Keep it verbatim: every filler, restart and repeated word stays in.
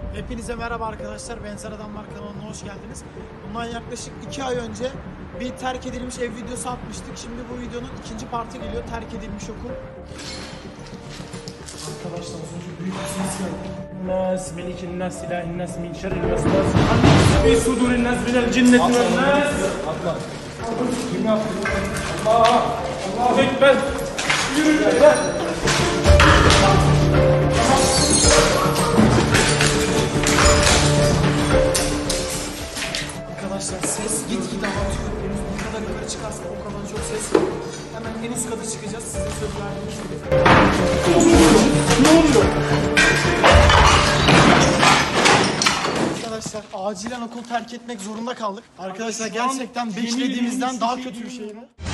Hepinize merhaba arkadaşlar. Benzer Adamlar kanalına hoş geldiniz. Bundan yaklaşık iki ay önce bir terk edilmiş ev videosu atmıştık. Şimdi bu videonun ikinci partı geliyor. Terk edilmiş okul. Arkadaşlar az önce büyük bir ses geldi. Nas, melikin nas, ilahin nas, min şerril vesvas. Fi sudurin nas, minel cinneti vel nas. Atla. Kim yaptı? Allah! Allahu Ekber! Yürü be! Arkadaşlar ses gitgide artıyor. Ne kadar yukarı çıkarsak o kadar çok ses geliyor. Hemen en üst kata çıkacağız. Size söz verdiğimiz gibi. Ne oluyor? Arkadaşlar acilen okul terk etmek zorunda kaldık. Arkadaşlar gerçekten beklediğimizden daha kötü bir şeydi.